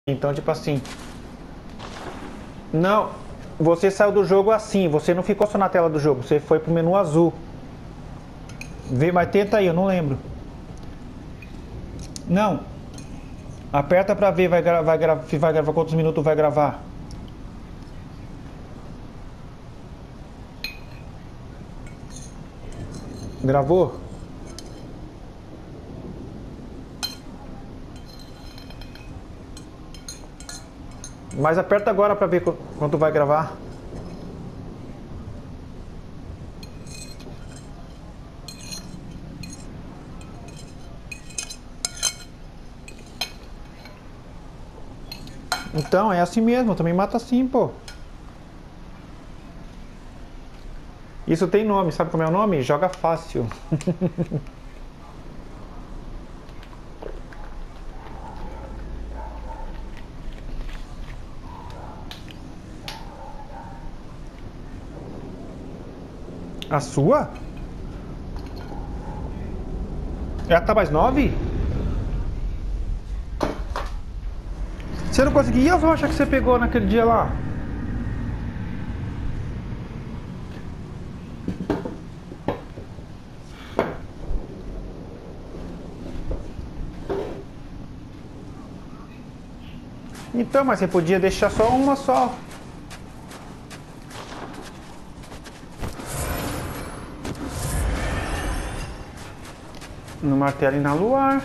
Então, tipo assim... Não, você saiu do jogo assim, você não ficou só na tela do jogo, você foi pro menu azul. Vê, mas tenta aí, eu não lembro. Não. Aperta pra ver, vai gravar quantos minutos vai gravar. Gravou? Mas aperta agora pra ver quanto vai gravar. Então, é assim mesmo, também mata assim, pô. Isso tem nome, sabe como é o nome? Joga fácil. A sua? Ela tá mais 9? Você não conseguia? E as rochas que você pegou naquele dia lá? Então, mas você podia deixar só uma só. No martelo e na luar.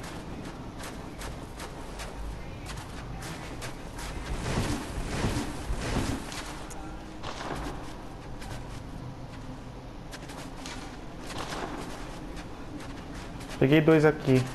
Peguei 2 aqui.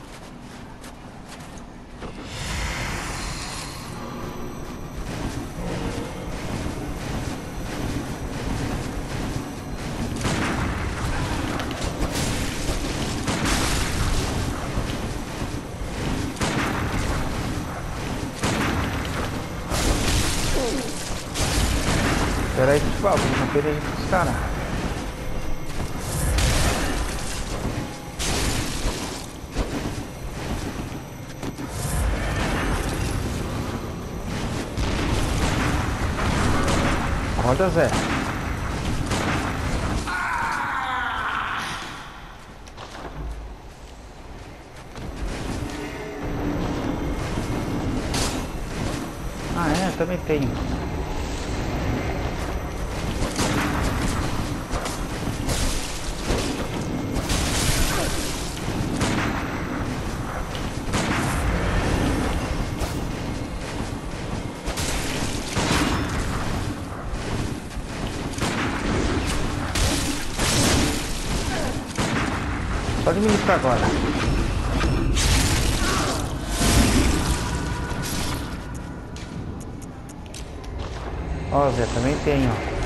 Espera aí, pessoal, vamos na pele dos caras. Roda, Zé. Ah, é, também tenho. Só administrar agora. Ó, Zé, também tem, ó.